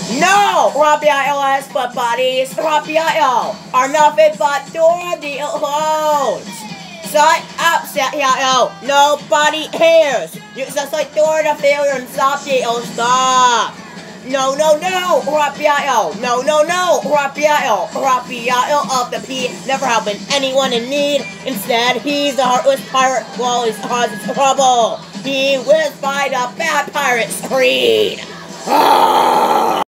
No! Raphael but bodies, Raphael are nothing but dirty clothes. Shut up, Raphael. Nobody cares. You just like door the failure and stop the stop. No, Raphael. No, Raphael. Raphael of the P never helping anyone in need. Instead, he's a heartless pirate while he's causing trouble. He lives by the bad pirate's creed.